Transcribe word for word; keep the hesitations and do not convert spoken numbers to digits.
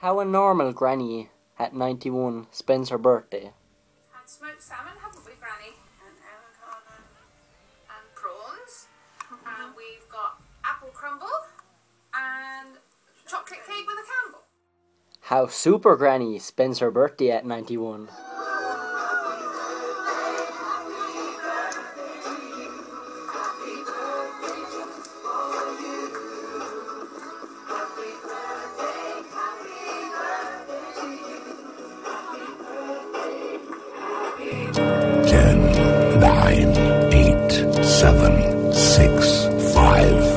How a normal granny at ninety-one spends her birthday. Had smoked salmon, haven't we, Granny? And avocado. And prawns. Mm-hmm. And we've got apple crumble. And chocolate cake with a Campbell. How Super Granny spends her birthday at ninety-one. Ten, nine, eight, seven, six, five,